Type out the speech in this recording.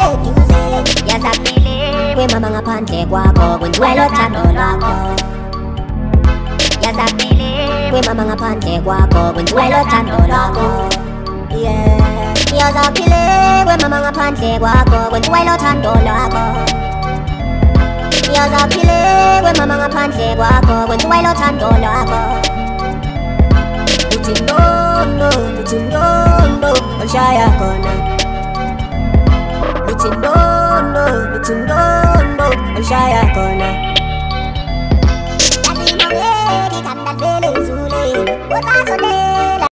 yazakile wemama ngaphandle kwakho kwenziwe lothando lwakho yazakile wemama ngaphandle kwakho kwenziwe lothando lwakho yazakile wemama ngaphandle kwakho kwenziwe lothando lwakho yazakile wemama ngaphandle kwakho kwenziwe lothando lwakho uthi no olshaya khona uthi no olshaya khona yazimongeki kandandele izule utasondela